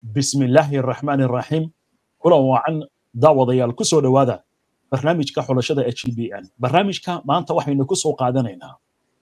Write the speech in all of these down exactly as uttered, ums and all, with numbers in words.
بسم الله الرحمن الرحيم كل وعن داوديال كسو دوادا برنامجka xulashada H B N barnaamijka maanta waxaynu ku soo qaadanaynaa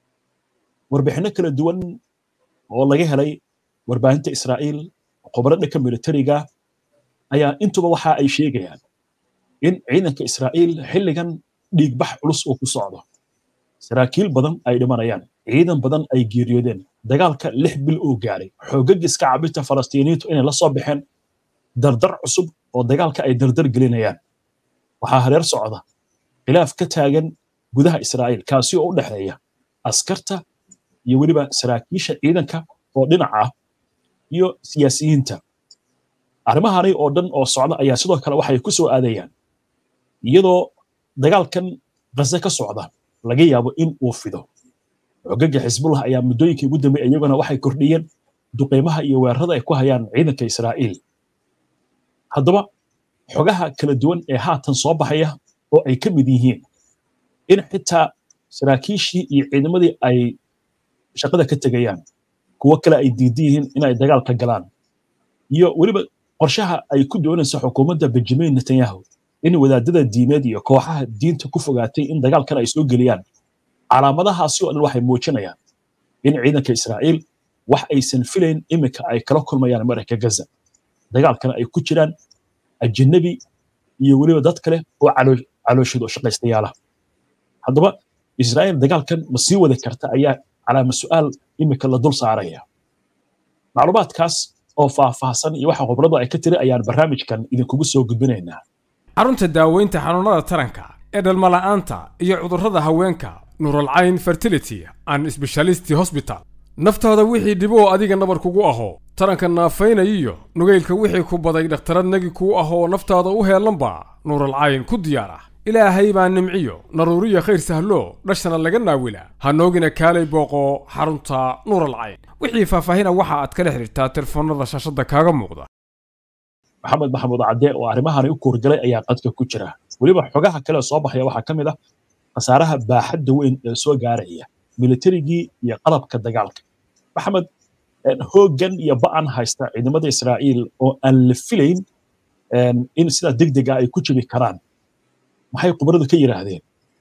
warbixino kala duwan oo laga helay warbaahinta Israa'iil qobarada ka militariga ayaa intuba waxa ay sheegayaan in ciidanka Israa'iil xilligan dhiigbax culus oo ku socdo saraakiil badan ay dhimanayaan ciidan badan ay geeriyoodeen dagaalka lix bil oo gaaray xoogag iska cabita Falastiiniintu inay la soo baxeen dardar cusub oo dagaalka ay dardar gelinayaan waxaa hareer socda khilaaf ka taagan gudaha Israa'iil kaasi oo u dhaxeeya askarta iyo waliba saraakiisha ciidanka oo dhinac ah iyo siyaasiyiinta arrimahaani oo dhan oo socda ayaa sidoo kale waxay ku soo aadayaan iyadoo dagaalkan Gaza ka socda laga yaabo in uu fido xogaga Xisbullah ayaa muddooyinkii ugu dambeeyay iyaguna waxay kordhiyeen duqeymaha iyo weerarada ay ku hayaan ciidanka Israa'iil haddaba xogaha kala duwan ee haatan soo baxaya oo ay ka mid yihiin in xitaa saraakiishii iyo ciidamadii ay shaqada ka tagayaan kuwa kale ay diidan yihiin inay dagaalka galaan iyo waliba qorshaha ay ku doonayso xukuumadda Benjamin Netanyahu in wadaadada diimeed iyo kooxaha diinta ku fogaatay in dagaalkan ay soo geliyaan calaamadahaasi oo dhan waxay muujinayaan in ciidanka Israa'iil wax aysan filayn imika ay kala kulmayaan marka Gaza dagaalkan ay ku jiraan ajnabi iyo waliba dad kale oo calooshooda shaqaystayaal haddaba Israa'iil dagaalkan ma sii wada karta ayaa calaamad su'aal imika la dul saaraya macluumaadkaas oo faahfaahsan iyo waxa khibradu ay ka tiri ayaan barnaamijkan idinkugu soo gudbinaynaa xarunta daaweynta xanuunada taranka ee dhalmo la'aanta iyo cudurrada haweenka Nurul Ayn Fertility and Speciality Hospital naftooda wixii dib oo adiga nabar kugu aho taranka naafaynayo nugeylka wixii ku baday dhakhtaradnagi ku aho naftaada u heelanba Nurul Ayn ku diyaara ilaahay baa nimciyo naruuriya khayr sahlo dhashana laga naawila hanoogina kaalay booqo xarunta Nurul Ayn wixii faahfaahina waxa aad kala xiriirtaa telefoonada shaashada kaaga muuqda maxamed maxamuud cadde oo arrimahan u koorgalay ayaa qadka ku jira waliba xogaha kale soo baxaya waxa kamid ah qasaaraha baaxadda weyn ee soo gaaraya militarigii iyo qalabka dagaalka maxamed hoogan iyo ba'an haysta ciidamada Israa'iil oo aan la filayn in sida degdeg ah ay ku jibi karaan maxay khibradu ka yiraahdeen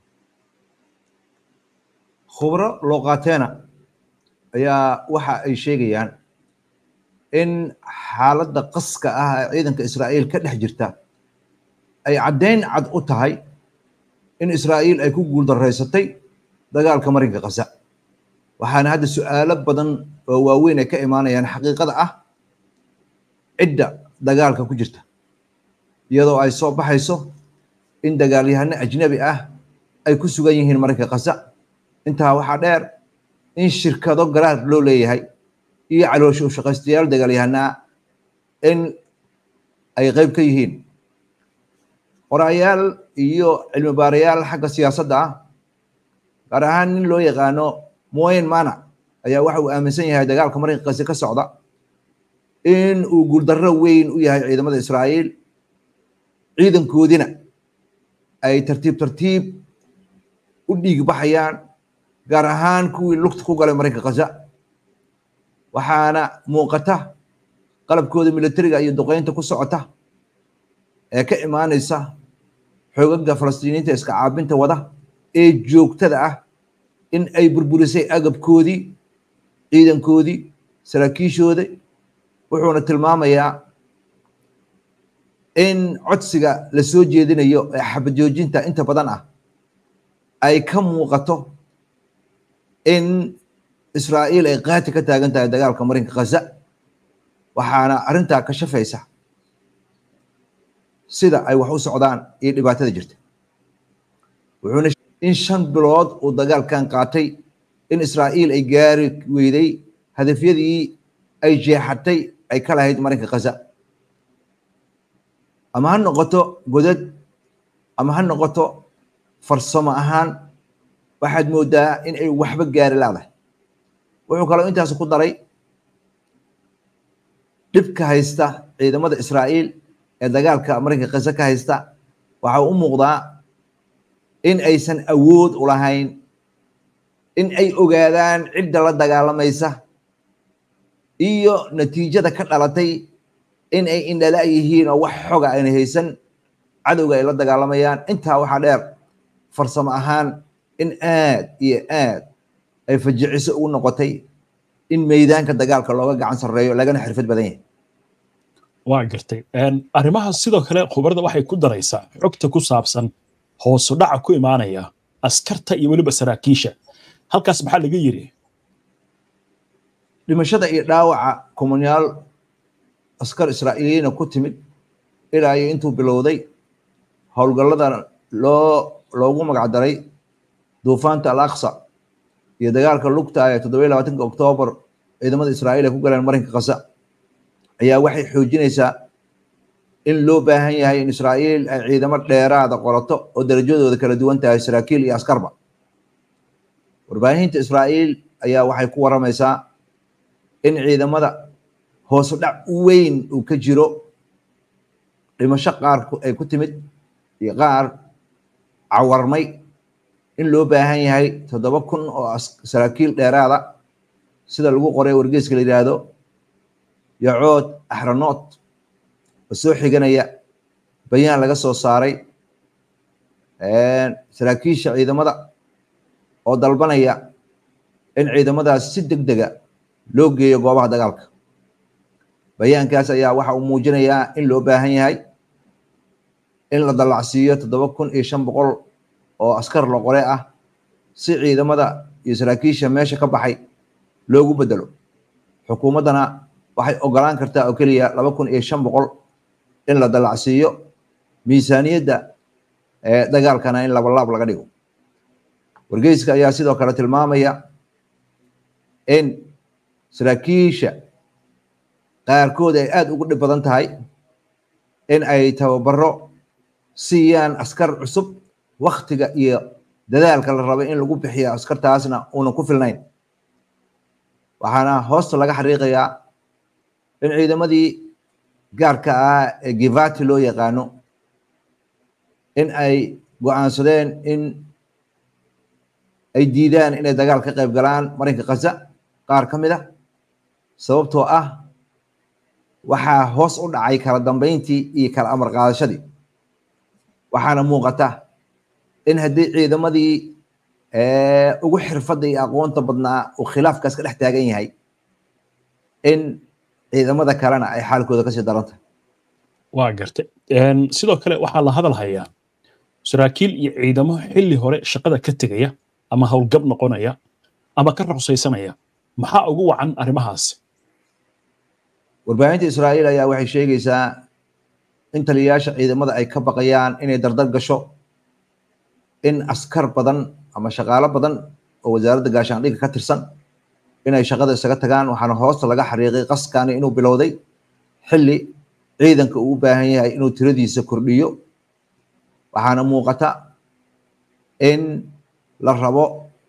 khubro loo qaateena ayaa waxa ay sheegayaan in xaaladda qaska ah ee ciidanka Israa'iil ka dhex jirta ay cadeyn cad u tahay in Israa'iil ay ku guuldareysatay dagaalka marinka Gaza waxaana hadda su'aalo badan oo waaweyn ay ka imaanayaan xaqiiqada ah cidda dagaalka ku jirta iyadoo ay soo baxayso in dagaalyahano ajnabi ah ay ku sugan yihiin marinka Gaza intaa waxaa dheer in shirkado garaad loo leeyahay iyo caloosho u shaqaystayaal dagaalyahana in ay qayb ka yihiin qorayaal iyo cilmi baarayaal xagga siyaasadda ah gaar ahaan nin loo yaqaano Moyen Mana ayaa waxa uu aaminsan yahay dagaalka marinka Gaza ka socda in uu guuldarro weyn u yahay ciidamada Israa'iil ciidankoodina ay tartiib tartiib u dhiig baxayaan gaar ahaan kuwii lugta ku galay marinka Gaza waxaana muuqata qalabkooda militariga iyo duqeynta ku socota ee ka imaanaysa xoogagga Falastiiniinta iska caabinta wada ee joogtada ah in ay burburisay agabkoodii ciidankoodii saraakiishooda wuxuuna tilmaamayaa in codsiga la soo jeedinayo ee xabad joojinta inta badan ah ay ka muuqato in Israa'iil ay qaati ka taagan tahay dagaalka marinka Gaza waxaana arintaa ka shafaysa sida ay wax u socdaan iyo dhibaatada jirta wuxuuna in shan bilood uu dagaalkan qaatay in Israa'iil ay gaari weyday hadafyadii ay jeexatay ay ka lahayd marinka Gaza ama ha noqoto godad ama ha noqoto farsamo ahaan waxaad moodaa in ay waxba gaari laadahay wuxuu kaloo intaas ku daray dhibka haysta ciidamada Israa'iil ee dagaalka marinka Gaza ka haysta waxa uu muuqdaa in aysan awood u lahayn in ay ogaadaan cidda la dagaalamaysa iyo natiijada ka dhalatay in ay indhala yihiin oo wax xoga ayna haysan cadowga ay la dagaalamayaan intaa waxaa dheer farsamo ahaan in aad iyo aad ay fajiciso ugu noqotay in meydaanka dagaalka looga gacan sarreeyo lagana xirfad badan yahay waa gartay arrimahaas sidoo kale khubarada waxay ku daraysaa xogta ku saabsan hoos u dhaca ku imaanaya askarta iyo weliba saraakiisha halkaas maxaa laga yiri dhimashada iyo dhaawaca kumanyaal askar Israa'iiliyiin ku timid ilaa ay intuu bilowday howlgallada loo loogu magac daray duufaanta al-aqsa iyo dagaalka lugta ee toddoba iyo labaatanka Oktoobar ciidamada Israa'iil ku galeen marinka Gaza ayaa waxay xoojinaysaa in loo baahan yahay in Israa'iil ay ciidamo dheeraada qorato oo darajadooda kala duwan tahay saraakiil iyo askarba warbaahinta Israa'iil ayaa waxay ku waramaysaa in ciidamada hoos u dhac weyn uu ka jiro dhimasho qaar ay ku timid iyo qaar cawarmay in loo baahan yahay toddoba kun oo saraakiil dheeraada sida lagu qoray wargeyska la yiraahdo yacood axranoot oo soo xiganaya bayaan laga soo saaray saraakiisha ciidamada oo dalbanaya in ciidamadaas si degdega loo geeyo goobaha dagaalka bayaankaas ayaa waxa uu muujinayaa in loo baahan yahay in la dalacsiiyo toddoba kun iyo shan boqol oo askar la qore ah si ciidamada iyo saraakiisha meesha ka baxay loogu bedelo xukuumadana waxay ogolaan kartaa oo kaliya laba kun iyo shan boqol in la dalacsiiyo miisaaniyadda ee dagaalkana in laba laab laga dhigo wargeyska ayaa sidoo kale tilmaamaya in saraakiisha qaarkood ay aad ugu dhib badan tahay in ay tababaro siiyaan askar cusub waqtiga iyo dadaalka la rabo in lagu bixiyo askartaasna una ku filnayn waxaana hoosta laga xariiqayaa in ciidamadii gaarka ah ee Givati loo yaqaano in ay go'aansadeen in ay diidaan inay dagaal ka qayb galaan marinka Gaza qaar ka mid ah sababtoo ah waxaa hoos u dhacay kala dambeyntii iyo kala amar qaadashadii waxaana muuqata in haddii ciidamadii ugu xirfadda iyo aqoonta badnaa uu khilaafkaas ka dhex taagan yahay in ciidamada kalena ay xaalkooda kasii daranta waa gartay sidoo kale waxaa la hadal hayaa saraakiil iyo ciidamo xilli hore shaqada ka tegaya ama howlgab noqonaya ama ka ruqsaysanaya maxaa ugu wacan arrimahaas warbaahinta Israa'iil ayaa waxay sheegaysaa in taliyayaasha ciidamada ay ka baqayaan inay dardar gasho in askar badan ama shaqaale badan oo wasaaradda gaashaandhigga ka tirsan inay shaqada isaga tagaan waxaana hoosta laga xariiqay qaskani inuu bilowday xilli ciidanka uu u baahan yahay inuu tiradiisa kordhiyo waxaana muuqata in la rabo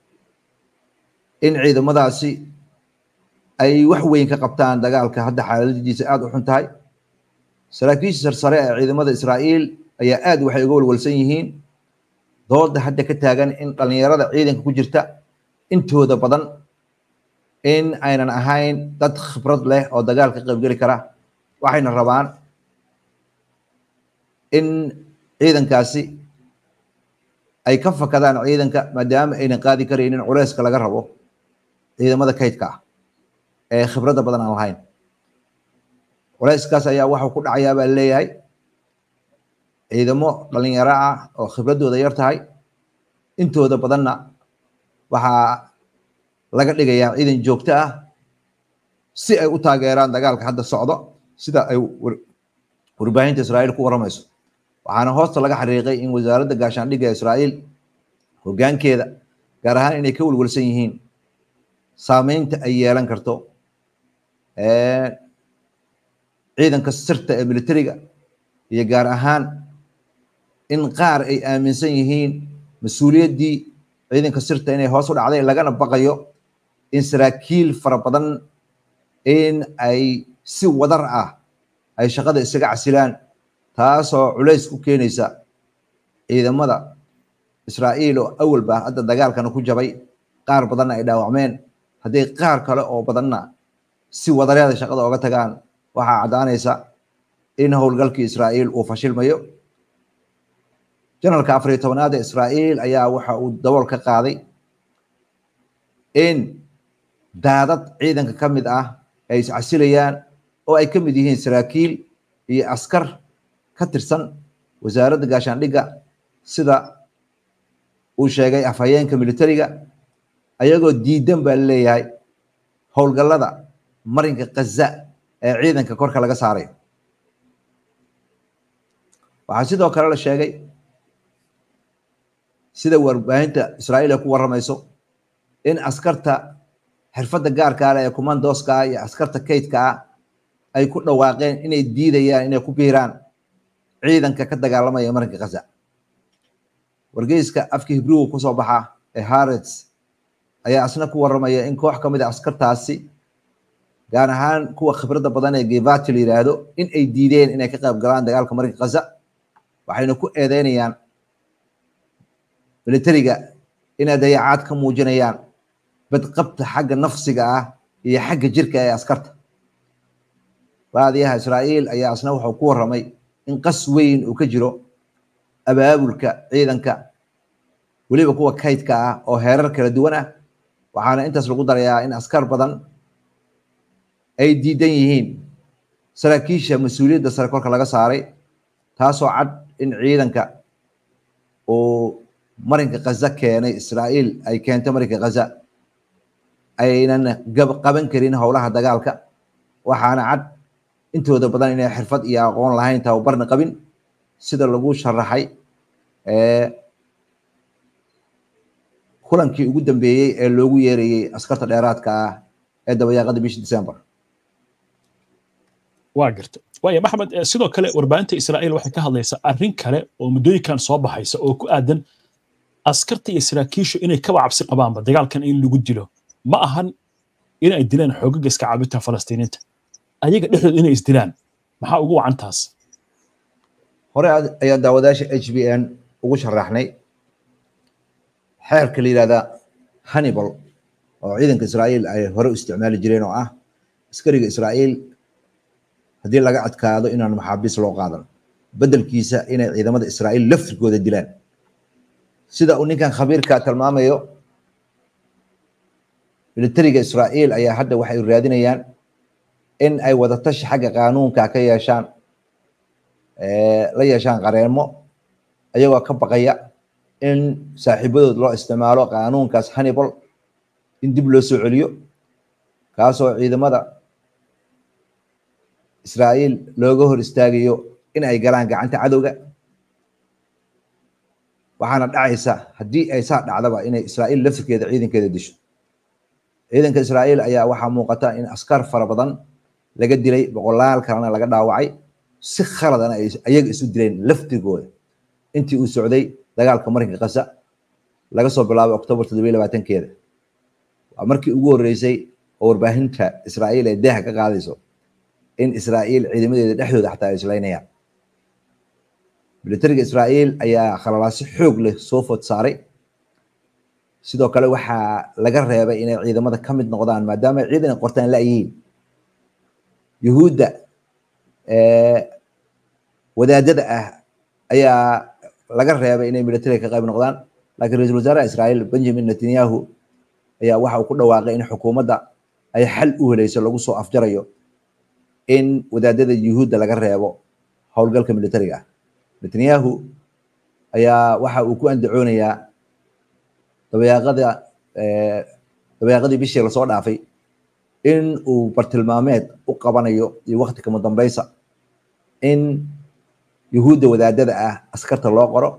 in ciidamadaasi ay wax weyn ka qabtaan dagaalka hadda xaaladiisa aad u xun tahay saraakiisha sarsare ee ciidamada Israa'iil ayaa aad waxay uga walwalsan yihiin dooda hadda ka taagan in dhalinyarada ciidanka ku jirta intooda badan in aynan ahayn dad khibrad leh oo dagaal ka qayb gali kara waxayna rabaan in ciidankaasi ay ka fakadaan ciidanka maadaama aynan qaadi karaynin culeyska laga rabo ciidamada kaydka ah ee khibradda badan aan lahayn culeyskaas ayaa waxa ku dhacayaa baa leeyahay ciidamo dhalinyaro ah oo khibradooda yar tahay intooda badanna waxaa laga dhigayaa ciidan joogto ah si ay u taageeraan dagaalka hadda socdo sida ay warbaahinta Israa'iil ku waramayso waxaana hoosta laga xariiqay in wasaaradda gaashaandhigga Israa'iil hoggaankeeda gaar ahaan inay ka walwalsan yihiin saameynta ay yeelan karto ee ciidanka sirta ee militariga iyo gaar ahaan in qaar ay aaminsan yihiin mas'uuliyaddii ciidanka sirta inay hoos u dhacday lagana baqayo in saraakiil fara badan in ay si wadar ah ay shaqada isaga casilaan taasoo culays ku keenaysa ciidamada Israa'iil oo awalba hadda dagaalkana ku jabay qaar badanna ay dhaawacmeen haddii qaar kale oo badanna si wadareeda shaqada uga tagaan waxaa cadaanaysa in howlgalkii Israa'iil uu fashilmayo. Generalka afar iyo tobanaad ee Israa'iil ayaa waxa uu dabool ka qaaday in daadad ciidanka ka mid ah ay iscasilayaan oo ay ka mid yihiin saraakiil iyo askar ka tirsan wasaaradda gaashaandhigga sida uu sheegay afhayeenka militariga ayagoo diidan baa leeyahay howlgallada marinka Gaza ee ciidanka korka laga saaray. waxaa sidoo kale la sheegay sida warbaahinta Israa'iil ay ku waramayso in askarta xirfadda gaarka ah ee commandoska iyo askarta kaydka ah ay ku dhawaaqeen inay diidayaan inay ku biiraan ciidanka ka dagaalamaya marinka Gaza. wargeyska afka Hebrew ku soo baxa ee Haaretz ayaa asna ku waramaya in koox kamid ah askartaasi gaar ahaan kuwa khibradda badan ee Givati la yiraahdo in ay diideen inay ka qayb galaan dagaalka marinka Gaza, waxayna ku eedeynayaan militariga inay dayacaad ka muujinayaan badqabta xagga nafsiga ah iyo xagga jirka ee askarta. raadiyaha Israa'iil ayaa asna wuxuu ku waramay in qas weyn uu ka jiro abaabulka ciidanka waliba kuwa kaydka ah oo heerar kala duwan ah, waxaana intaas lagu darayaa in askar badan ay diidan yihiin saraakiisha mas'uuliyadda sare korka laga saaray, taasoo cad in ciidanka oo marinka Gaza keenay Israa'iil ay keentay marinka Gaza aynan qaban karin howlaha dagaalka, waxaana cad intooda badan inay xirfad iyo aqoon lahayn tababarna qabin sida lagu sharaxay ee kulankii ugu dambeeyay ee loogu yeerayay askarta dheeraadka ah ee dabayaaqada bishii December. waa garta waayo Maxamed, sidoo kale warbaahinta Israa'iil waxay ka hadlaysaa arrin kale oo muddooyinkan soo baxaysa oo ku aadan askarta iyo saraakiishu inay ka cabsi qabaanba dagaalkan in lagu dilo, ma ahan in ay dilaan xoogagga iska caabinta Falastiiniinta, ayaga dhexdooda inay isdilaan. maxaa ugu wacan taas? hore ayaa daawadaasha H B N ugu sharaxnay xeerka la yiraahdo Hannibal oo ciidanka Israa'iil ay hore u isticmaali jireen oo ah askariga Israa'iil haddii laga adkaado inaan maxaabiis loo qaadan, bedelkiisa inay ciidamada Israa'iil laftirkooda dilaan. sida uu ninkan khabiirka tilmaamayo, militariga Israa'iil ayaa hadda waxay raadinayaan in ay wada tashi xagga qaanuunka ka yeeshaan ee la yeeshaan qareemo ayagoo ka baqaya in saaxiibadood loo isticmaalo qaanuunkaas Hannibal in dib loo soo celiyo, kaasoo ciidamada Israa'iil looga hor istaagayo in ay galaan gacanta cadowga. waxaana dhacaysa haddii ay saa dhacdaba inay Israa'iil laftirkeeda ciidankeeda disho. ciidanka Israa'iil ayaa waxaa muuqata in askar fara badan laga dilay, boqolaal kalena laga dhaawacay, si khaladana ay ayaga isu dileen laftigooda intii uu socday dagaalka marinka Gaza laga soo bilaabo October toddoba iyo labaatankeeda. waa markii ugu horeysay oo warbaahinta Israa'iil ay daaha ka qaadayso in Israa'iil ciidamadeeda dhexdooda xataa ay islaynayaan. militariga Israa'iil ayaa khalalaasi xoog leh soo food saaray, sidoo kale waxaa laga reebay inay ciidamada ka mid noqdaan maadaama ciidan ay qortaan la yihiin yuhuudda ee wadaadada ah ayaa laga reebay inay militariga ka qayb noqdaan. laakiin ra'iisul wasaaraha Israa'iil Benjamin Netanyahu ayaa waxa uu ku dhawaaqay in xukuumadda ay xal u helayso lagu soo afjarayo in wadaadada yuhuudda laga reebo howlgalka militariga. Netanyahu ayaa waxa uu ku andacoonayaa dabayaaqada ee dabayaaqadii bishii la soo dhaafay in uu bartilmaameed u qabanayo iyo waqti kama dambaysa in yuhuudda wadaadada ah askarta loo qoro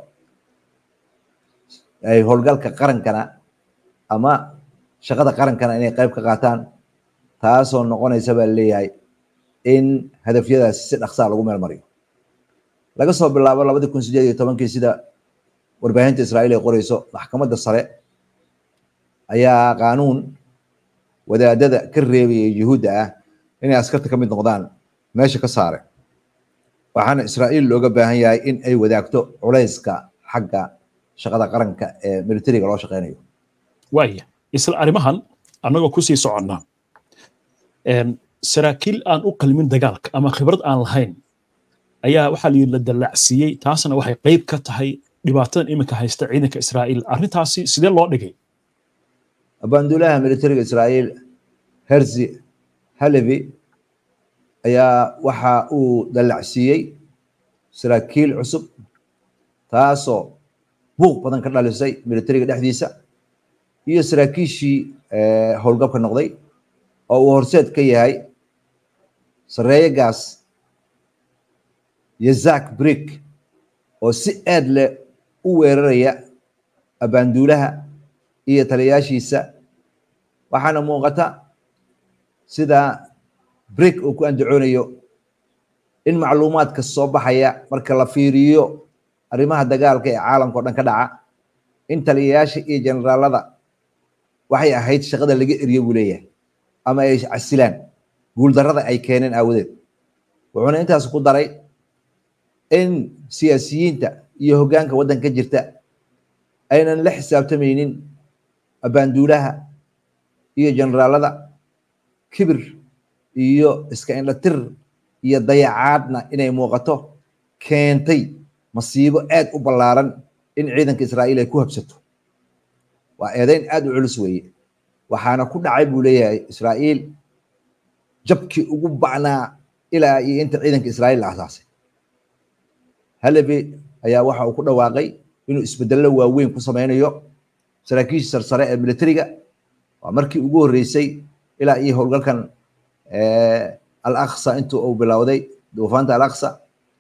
ay howlgalka qarankana ama shaqada qarankana inay qayb ka qaataan, taasoo noqonaysa baa leeyahay in hadafyadaas si dhaqsaa lagu meel mariyo. laga soo bilaabo labadii kun sideed iyo tobankii sida warbaahinta Israa'iil ay qorayso, maxkamadda sare ayaa qaanuun wadaadada ka reebaya yuhuudda ah inay askarta ka mid noqdaan meesha ka saaray, waxaana Israa'iil looga baahan yahay in ay wadaagto culayska xagga shaqada qaranka ee militariga loo shaqeynayo. waaya isla arrimahan annagoo ku sii soconnaa, saraakiil aan u qalmin dagaalka ama khibrad aan lahayn ayaa waxaa la dallacsiiyey taasna waxay qayb ka tahay dhibaatadan iminka haysta ciidanka Israa'iil arrintaasi sidee loo dhigay abaanduulaha militariga Israa'iil Herzi Halevi ayaa waxa uu dallacsiiyey saraakiil cusub taasoo buuq badan ka dhalisay militariga dhexdiisa iyo saraakiishii howlgabka noqday oo uu horseed ka yahay sareeye gaas Yazak Brick oo si aad leh u weeraraya abaanduulaha iyo taliyaashiisa waxaana muuqata sida Brick uu ku andacoonayo in macluumaadka soo baxaya marka la fiiriyo arrimaha dagaalka ee caalamka oo dhan ka dhaca in taliyayaasha iyo generaalada waxay ahayd shaqada laga eriyo buu leeyahay ama ay casilaan guuldarrada ay keeneen aawadeed wuxuuna intaas ku daray in siyaasiyiinta iyo hoggaanka waddanka jirta aynan la xisaabtamaynin abaanduulaha iyo generaalada kibir iyo iska indhatir iyo dayacaadna inay muuqato keentay masiibo aad u ballaaran in ciidanka Israa'iil ay ku habsato waa eedayn aad u culus weeye waxaana ku dhacay buu leeyahay Israa'iil jabkii ugu bacnaa ilaa iyo inta ciidanka Israa'iil la asaasay Halevi ayaa waxa uu ku dhawaaqay inuu isbedello waaweyn ku sameynayo saraakiisha sarsare ee militariga waa markii ugu horeysay ilaa iyo howlgalkan al-Aqsa intuu uu bilowday duufaanta al-Aqsa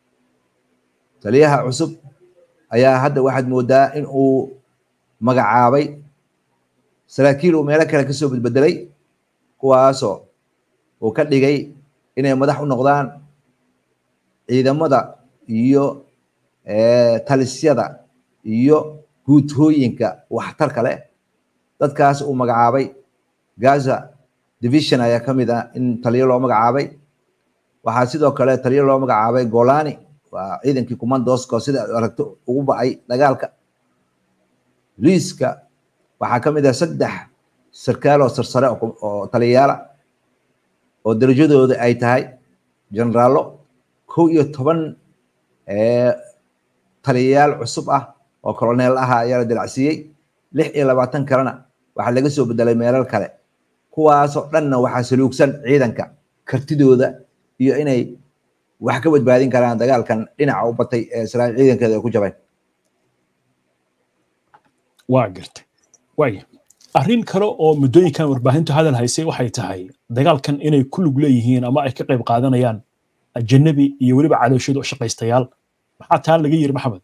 taliyaha cusub ayaa hadda waxaad moodaa in uu magacaabay saraakiil uu meelo kale ka soo bedbedelay kuwaasoo uu ka dhigay inay madax u noqdaan ciidamada iyo talisyada iyo guutooyinka waxtarka leh dadkaas uu magacaabay Gaza division ayaa ka mid ah in taliyo loo magacaabay waxaa sidoo kale taliyo loo magacaabay Golani waa ciidankii commandoska sida aragto ugu bacay dagaalka liiska waxaa ka mid ah saddex sarkaal oo sarsare oo taliyayaal oo darajadooda ay tahay generaalo kow iyo toban taliyayaal cusub ah oo colonel ah ayaa la dilacsiiyey lix iyo labaatan kalena waxaa laga soo bedelay meelal kale kuwaasoo dhanna waxaa saluugsan ciidanka kartidooda iyo inay wax ka badbaadin karaan dagaalkan dhinaca u batay ee Israa'iil ciidankeeda ay ku jabeen waa gartay way arrin kale oo muddooyinkan warbaahintu hadal haysay waxay tahay dagaalkan inay ku lug leeyihiin ama ay ka qayb qaadanayaan ajnabi iyo waliba calooshadu shaqaystayaal maxaa taan laga yiri maxamed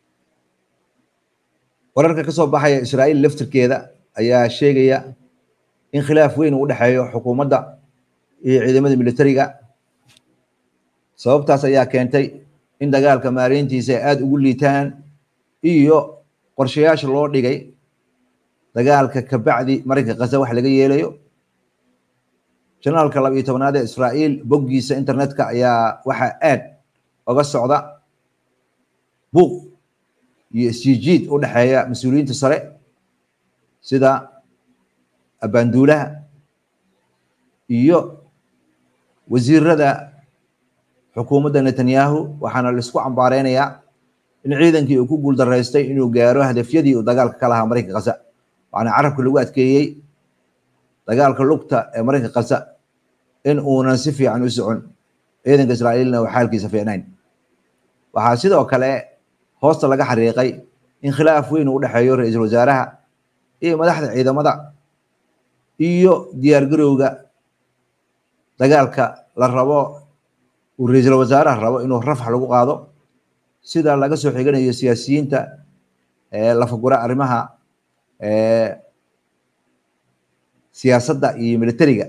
wararka ka soo baxaya Israa'iil laftirkeeda ayaa sheegaya in khilaaf weyn u dhaxeeyo xukuumadda iyo ciidamada militariga sababtaas ayaa keentay in dagaalka maareyntiisa aad ugu liitaan iyo qorshayaasha loo dhigay dagaalka ka bacdi marinka Gaza wax laga yeelayo janaalka laba iyo tobanaad ee Israa'iil boggiisa internetka ayaa waxa aad uga socda buuq iyo isjiid u dhaxeeya mas'uuliyiinta sare sida abaanduulaha iyo wasiirada xukuumadda Netanyahu waxaana la isku cambaareynaya in ciidankii uu ku guul dareystay inuu gaaro hadafyadii uu dagaalka ka lahaa marinka Gaza waxaana carabka lagu adkeeyay dagaalka lugta ee marinka Gaza in uunan si fiican u socon ciidanka Israa'iilna uu xaalkiisa fiicnayn waxaa sidoo kale hoosta laga xariiqay in khilaaf weyn u dhaxeeyo ra'iisul wasaaraha iyo madaxda ciidamada iyo diyaar garowga dagaalka la rabo uu ra'iisul wasaaraha rabo inuu rafax lagu qaado sida laga soo xiganayo siyaasiyiinta ee la fagura arrimaha ee siyaasadda iyo militariga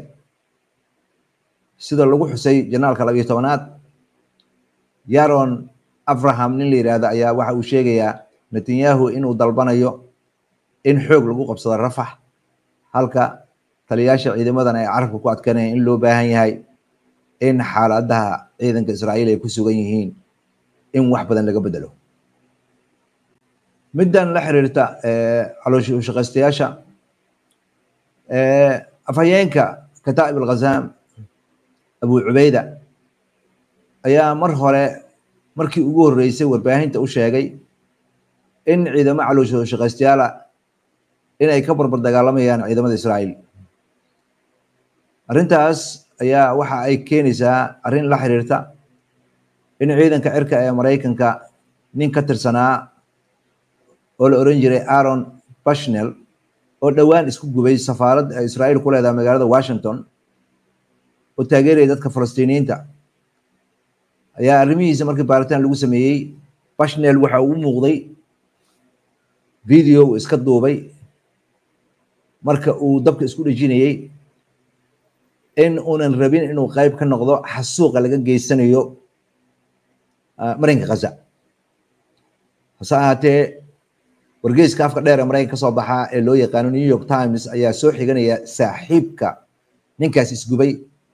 sida lagu xusay janaalka laba iyo tobanaad Yaron Abraham nin la yiraahdo ayaa waxa uu sheegayaa Netanyahu inuu dalbanayo in xoog lagu qabsado rafax halka taliyaasha ciidamadan ay carabka ku adkanayeen in loo baahan yahay in xaaladaha ciidanka Israa'iil ay ku sugan yihiin in wax badan laga bedelo middan la xiriirta ee caloosh u shaqaystayaasha ee afhayeenka Kataib al-Ghazam Abu Ubayda ayaa mar hore markii ugu horeysay warbaahinta u sheegay in ciidamo caloosho shaqaystayaal in ay ka barbar dagaalamayaan ciidamada Israa'iil arrintaas ayaa waxa ay keenaysaa arrin la xiriirta in ciidanka cirka ee Mareykanka nin ka tirsanaa oo la oran jiray Aaron Bushnell oo dhawaan isku gubay safaaradda Israa'iil ku leedahay magaalada Washington oo taageeray dadka Falastiiniyiinta ayaa arrimihiisa markii baaritaan lagu sameeyay Bushnell waxa uu muuqday video iska duubay marka uu dabka isku dhajinayay in uunan rabin inuu qayb ka noqdo xasuuqa laga geysanayo marinka Gaza hase ahaatee wargeyska afka dheer ee Mareykanka ka soo baxa ee loo yaqaan New York Times ayaa soo xiganaya saaxiibka ninkaas isgubay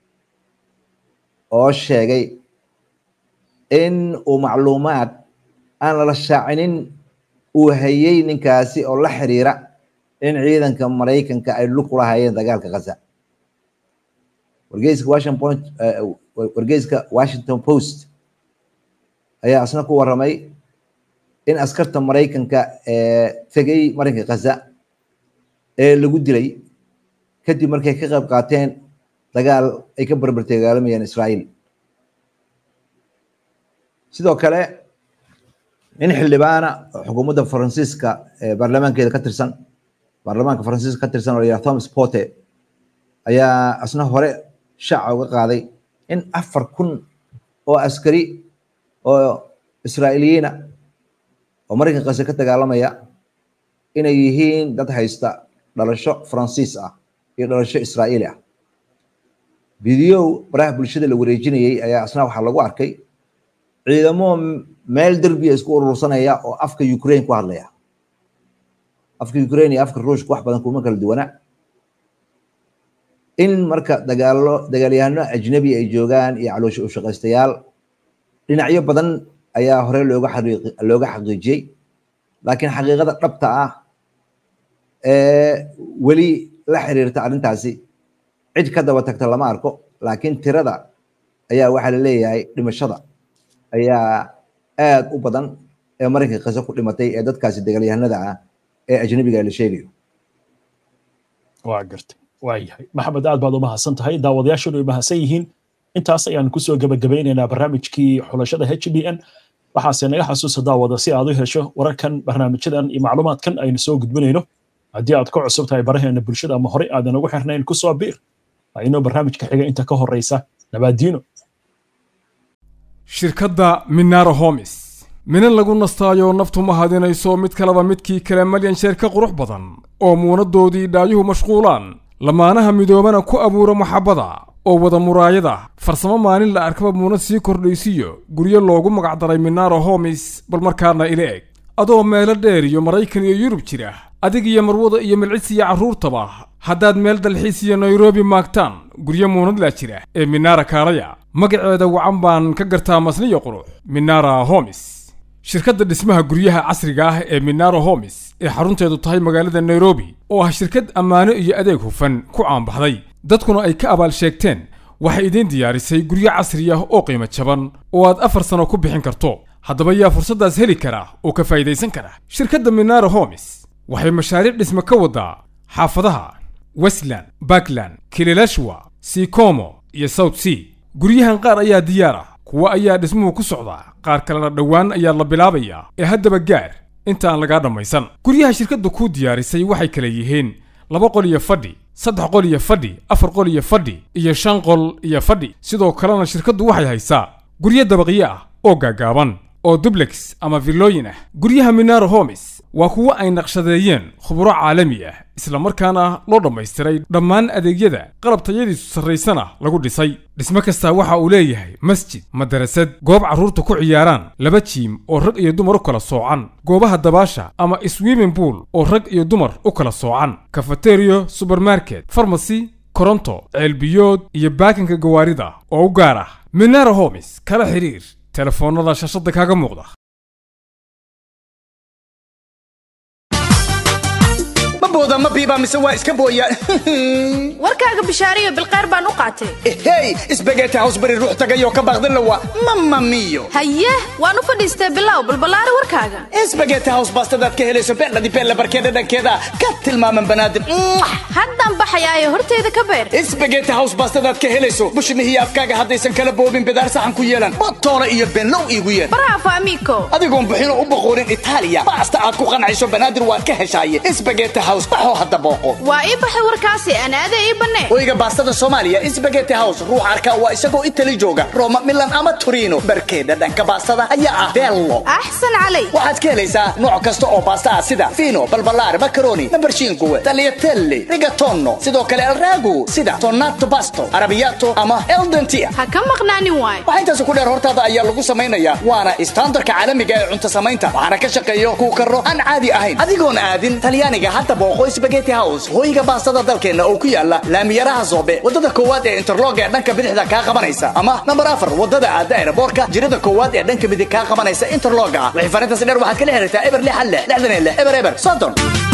oo sheegay in uu macluumaad aan la shaacinin uu hayay ninkaasi oo la xiriira in ciidanka Mareykanka ay lug kula hayeen dagaalka Gaza wargeyska Washington Point wargeyska Washington Post ayaa asna ku waramay in askarta Mareykanka ee tagay marinka Gaza ee lagu dilay kadib markay ka qayb qaateen dagaal ay ka barbar dagaalamayeen Israa'iil sidoo kale in xildhibaana xukuumadda Faransiiska ee baarlamaankeeda ka tirsan baarlamaanka Faransiiska ka tirsan oo Thomas Porte ayaa asna hore shaaca uga qaaday in afar kun oo askari oo Israa'iiliyiin oo marinka Gaza ka dagaalamaya inay yihiin dad haysta dhalasho Faransiis ah iyo dhalasho Israa'iili ah video baraha bulshada la wareejinayay ayaa asna waxa lagu arkay ciidamo meel derbi isku urursanaya oo afka Ukraine ku hadlaya afka Ukraine iyo afka Ruushka wax badan kuma kala duwana in marka dagaalo dagaalyahano ajnabi ay joogaan iyo caloosho u shaqaystayaal dhinacyo badan ayaa hore looga xariiq looga xaqiijiyay laakiin xaqiiqada dhabta ah ee wali la xiriirta arrintaasi cid ka daba tagta lama arko laakiin tirada ayaa waxa la leeyahay dhimashada ayaa aad u badan ee marinka Gaza ku dhimatay ee dadkaasi dagaalyahanada ah ee ajnabiga la sheegayo waa gartay waayahay maxamed aad baad u mahadsan tahay daawadayaashu way mahadsan yihiin intaas ayaan ku soo gabagabaynaynaa barnaamijkii xulashada H B N waxaase naga xasuusa daawada si aad u hesho wararkan barnaamijyadan iyo macluumaadkan aynu soo gudbinayno haddii aad ku cusub tahay baraheena bulshada ama hore aadan ugu xirnayn ku soo biir aynu barnaamijka xiga inta ka horeysa nabaadiino shirkadda Minara Homes minan lagu nastaayo naftu ma hadinayso mid kaleba midkii kale malyan sheerka qurux badan oo muunadoodii dhaayuhu mashquulaan lamaanaha midoobana ku abuura maxabada oo wada muraayada farsamo maalin la arkaba muunad sii kordhaysiyo guryo loogu magac daray Minara Homes bal markaana ila eg adoo meelo dheer iyo Mareykan iyo Yurub jira adig iyo marwada iyo milcis iyo caruurtaba haddaad meel dalxiis iyo Nairobi maagtaan guryo muunad la jira ee Minara Kaalaya magaceeda wacan baan ka gartaa masniyo qurux Minara Homes shirkadda dhismaha guryaha casriga ah ee Minara Homes ee xarunteedu tahay magaalada Nairobi oo ah shirkad ammaano iyo adeeg hufan ku caanbaxday dadkuna ay ka abaal sheegteen waxay idin diyaarisay guryo casri ah oo qiimo jaban oo aad afar sano ku bixin karto haddaba yaa fursadaas heli kara oo ka faa'iideysan kara shirkadda Minara Homes waxay mashaariic dhisme ka wadaa xaafadaha Westland Backland Kileleshwa Sikomo iyo South Sea guryahan qaar ayaa diyaar ah kuwa ayaa dhismuhu ku socdaa qaar kalena dhawaan ayaa la bilaabayaa ee haddaba gaar inta aan laga dhamaysan guryaha shirkaddu ku diyaarisay waxay kala yihiin laba qol iyo fadhi saddex qol iyo fadhi afar qol iyo fadhi iyo shan qol iyo fadhi sidoo kalena shirkaddu waxay haysaa guryo dabaqyo ah oo gaagaaban oo duplex ama villooyin ah guryaha Minara Homes waa kuwa ay naqshadeeyeen khubaro caalami ah isla markaana loo dhammaystiray dhammaan adeegyada qalab tayadiisu sarreysana lagu dhisay dhismo kasta waxa uu leeyahay masjid madarasad goob carruurta ku ciyaaraan laba jiim oo rag iyo dumar u kala soocan goobaha dabaasha ama swimming pool oo rag iyo dumar u kala soocan cafeteria supermarket pharmacy koronto ceelbiyood iyo baakinka gawaarida oo u gaar ah Minara Homes kala xiriir telefoonada shashada kaaga muuqda booda ma biiba mise waa iska booya warkaaga bishaariyo bilqeyr baan u qaatay hey isbageeti house bari ruux tagayo ka baaqdan lawa mamma mio haye waan u fadhiistay bilow balbalaari warkaaga isbageeti house baastadaad ka helayso beeladi beella barkeeda dhankeeda ka tilmaaman banaadim haddaan baxayaayo horteeda ka beer isbageeti house baastadaad ka helayso bushmihi afkaaga haddaysan kala boobin bidaar saxan ku yeelan botoole iyo benlow iigu yeer bravo amico adigoon buxino u boqorin Itaaliya baasta aad ku qancayso banaadir waad ka heshaayeen isbageeti house baxo hadda booqo waa ii baxay warkaasi aan aaday ii banee oyga baastada Soomaaliya isbageeti house ruux arka waa isagoo Italy jooga Roma Milan ama Torino barkeeda dhanka baastada ayaa ah bello ahsan calay waxaad ka helaysaa nooc kasta oo baasta ah sida fino balbalaar macaroni nabarshiinko tagliatelle rigatoni sidoo kale alragu sida tonnato pasto arrabbiato ama el dente ha ka maqnaanin waay waxa intaas ku dheer hortaada ayaa lagu samaynayaa waana standardka caalamiga ee cunto samaynta waxaana ka shaqeeyo ku karo aan caadi ahayn adigoon aadin Talyaaniga hadda booqo Spaghetti House hoyga baastada dalkeena oo ku yaala laamiyaraha Zobe wadada koowaad ee interlog ee dhanka bidixda ka qabanaysa ama number afar wadada aad airportka jirada koowaad ee dhanka midig ka qabanaysa interlog wixii farintaas dheer waxaad ka leeyahay eber lix hal lixdan lix eber eber soddon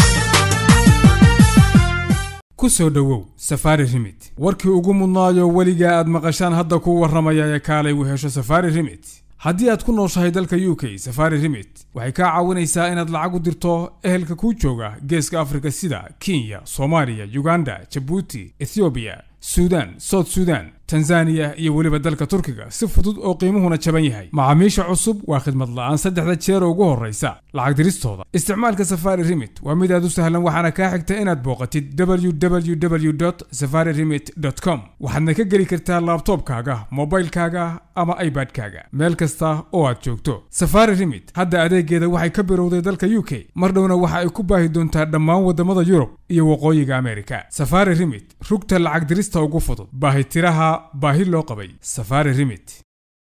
ku soo dhawow Safari Remit warkii ugu mudnaayo waliga aad maqashaan hadda ku waramaya ee kaalay u hesho Safari Remit haddii aad ku nooshahay dalka U K Safari Remit waxay ka caawinaysaa inaad lacag u dirto ehelka ku jooga geeska Afrika sida Kenya, Soomaaliya, Uganda, Djibouti, Ethiopia, Sudan, South Sudan, Tanzania iyo waliba dalka Turkiga si fudud oo qiimuhuna jaban yahay macaamiisha cusub waa khidmad la'aan saddexda jeer ugu horeysa lacag diristooda isticmaalka Safari Remit waa mid aad u sahlan waxaana ka xigta inaad booqatid w w w dot safari remit dot com waxaadna ka geli kartaa laptopkaaga mobilkaaga ama iPadkaaga meel kasta oo aad joogto Safari Remit hadda adeegeeda waxay ka bilowday dalka U K mar dhowna waxa ay ku baahi doontaa dhammaan wadamada Yurub iyo waqooyiga Amerika Safari Remit rugta lacag dirista ugu fudud baahi tiraha baahi loo qabay Safari Remit